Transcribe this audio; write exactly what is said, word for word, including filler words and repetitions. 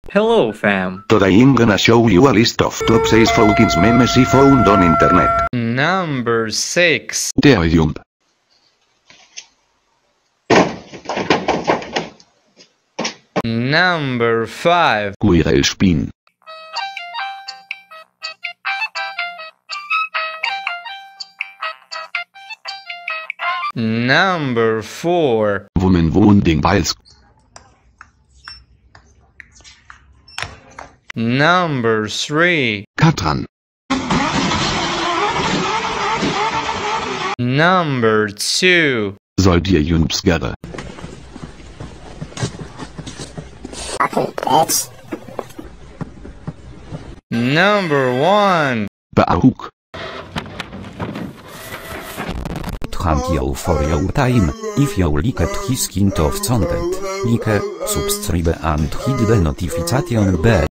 Hello fam. Today I'm gonna show you a list of top six Fawkins memes I found on internet. Number six. Der Jump. Number five. Quirrell Spin. Number four. Woman wounding Biles. Number three. Katran. Number two. Soll dir Jumpscare. Number one. Ba'hook. Thank you for your time. If you liked his kind of content, like, subscribe and hit the notification bell.